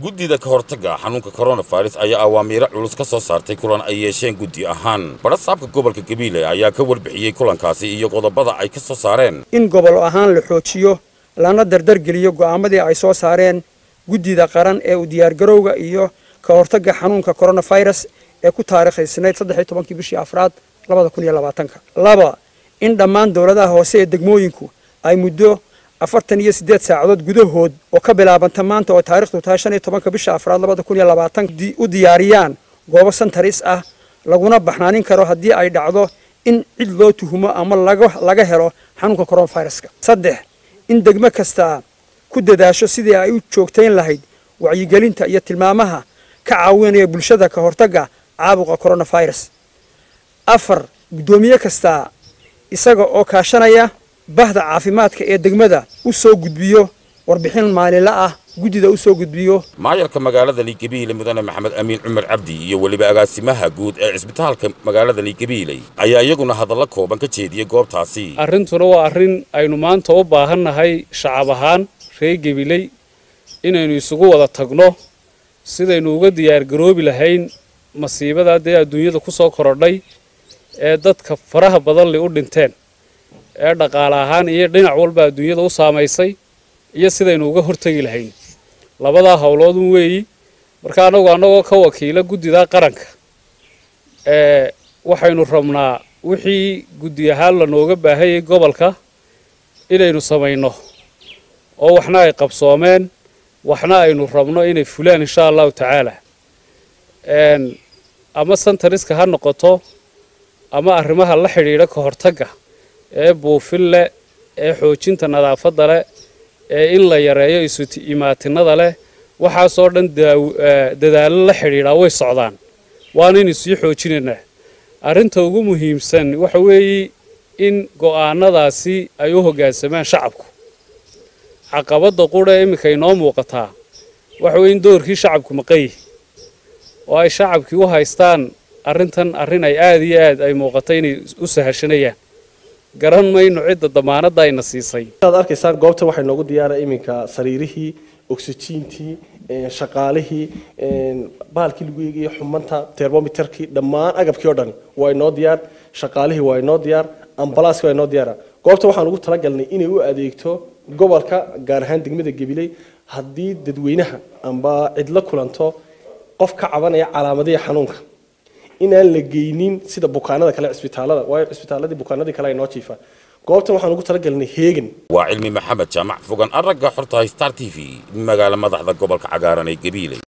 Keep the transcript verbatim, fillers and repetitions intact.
guddida ka hortagga xanuunka coronavirus ayaa awaamiiro culus ka soo saartay kulan ay yeesheen guddi ahaan badhasaabka gobolka Gabiley ayaa ka warbixiyay kulankaasi iyo qodobada ay ka soo saareen in gobol ahaan la xoojiyo lana dardar geliyo go'aamadii ay soo saareen guddida qaran ee u diyaar garowga iyo ka hortagga xanuunka coronavirus ee ku taariikhaysnayd saddex iyo tobankii bishii afraad labada kun iyo labaatanka laba in dhammaan dawladaha hoose ee degmooyinku ay muddo afartan iyo siddeed saacadood gudahood oo ka bilaabanta maanta oo taariikhdu tahay shan iyo tobanka bisha afraad labada kun iyo labaatanka u diyaariyaan goobo santaris ah laguna baxnaanin karo haddii ay dhacdo in cid loo tuhumo ama laga laga helo xanuunka coronaviruska saddex in degmo kasta ku dadaasho sidii ay u joogtayn lahayd wacyigelinta iyo tilmaamaha ka caawinaya bulshada ka hortagga caabuqa coronavirus afar gudoomiye kasta isaga oo kaashanaya bahda caafimaadka ee degmada u soo gudbiyo warbixin maalinle ah guddida u soo gudbiyo maayarka magaalada Gabiley mudane Maxamed Amiin Cumar Cabdi iyo waliba agaasimaha guud ee isbitaalka magaalada Gabiley ayaa iyaguna hadallo kooban ka jeediyay goobtaasi arrintuna waa arrin aynu maanta u baahannahay shacab ahaan reer Gabiley inaynu isugu wada tagno sidaynu uga diyaar garoobi lahayn masiibada ee adduunyada ku soo korodhay ee dadka faraha badan leh u dhinteen ee dhaqaale ahaan iyo dhinac walba adduunyada u saameysay iyo sidaynu uga hortagi lahayn labada hawlood weeyi marka anagu anagoo ka wakiila guddida qaranka ee waxaynu rabnaa wixii guddi ahaan la nooga baahayay gobolka inaynu sameeyno oo waxna ay qabsoomeen waxna aynu rabno inay fulaan insha Allah taala een ama santariska ha noqoto ama arrimaha la xiriira ka hortagga ee buufille ee xoojinta nadaafadda leh ee in la yareeyo isu imaatinada leh waxa soo dhan dadaal la xiriira way socdaan waan in isii xoojinayna arinta ugu muhiimsan waxa weeye in go'aanadaasi ay u hoggaansamaan shacabku caqabada qura imika inoo muuqata waxa weeye in doorkii shacabku maqay oo ay shacabkii u haystaan arrintan arrin ay aad iyo aad ay muuqatay inay u sahashanayaan garan mayno cidda damaanada ayna siisay aad arkaysaan goobta waxay noogu diyaaray iminka sariirihii oxygentii shaqaalihii baalkii lagu eegay xumanta thermometerkii dhammaan agabkii oo dhan waa inoo diyaar shaqaalihii waa inoo diyaar ambalaaska waa inoo diyaar goobta waxaan ugu talagalnay inay u adeegto gobolka gaar ahaan degmada Gabiley haddii dadweynaha amba cid la kulanto qof ka cabanaya calaamadaha xanuunka inaan la geynin sida bukaanada kale isbitaalada waayo isbitaaladii bukaanadii kale ay noo jiifaan goobtan waxaan ugu talagalnay heegan waa cilmi maxamed jaamac fogan aragga xorta Star T V magaala madaxda gobolka cagaaran ee Gabiley.